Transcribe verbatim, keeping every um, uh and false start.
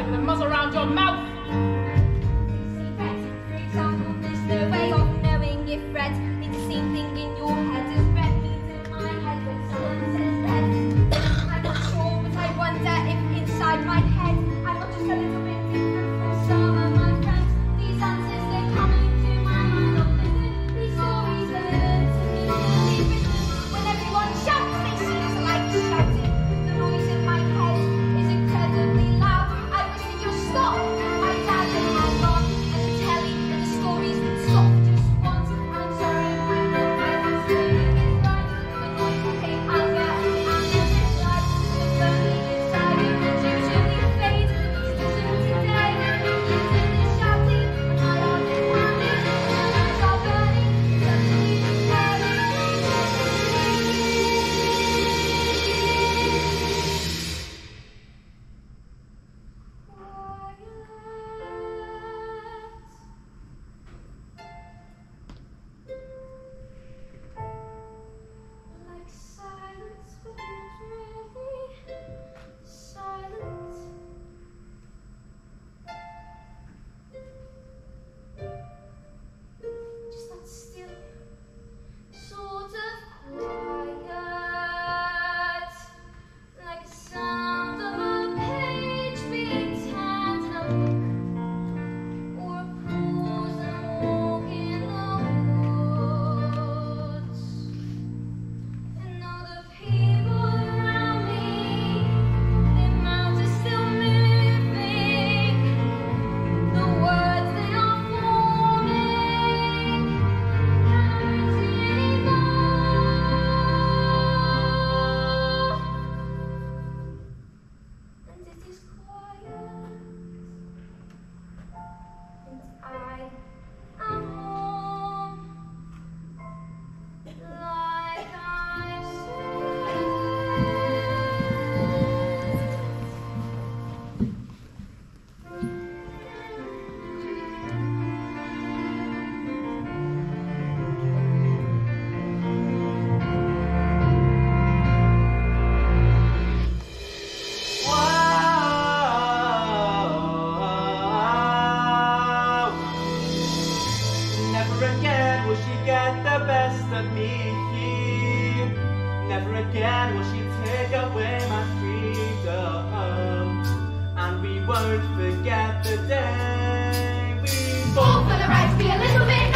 like the muzzle around your mouth. Secrets, for example, there's no way of knowing if red means the same thing in your head as red means in my head when someone says red. I'm not sure, but I wonder if inside my head I'm not just a little bit different from some of my friends. These answers, they're coming to my mind often. These stories are learned to me really written. When everyone shouts, they seem like shouting. The noise in my head is incredibly loud. I wish they just stop. My dad and my mom and the telly and the stories would stop just once. I'm sorry, I know I was saying it right. The noise became anger and then this life. The lonely inside you that usually fades. It doesn't today. Listen to shouting when my heart is pounding. The lights are burning. Suddenly the scary. Like silence, but not really silence. Just that still sort of quiet, like the sound of a page being turned in a book, or a pause and walk in the woods. And all the people around me, their mouths are still moving. The words they are forming can't see anymore. And it is quiet, and I am warm. Like I've Wow. Never again will she get the best of me. Never again will she take away my freedom. And we won't forget the day we All for the right to be a little bit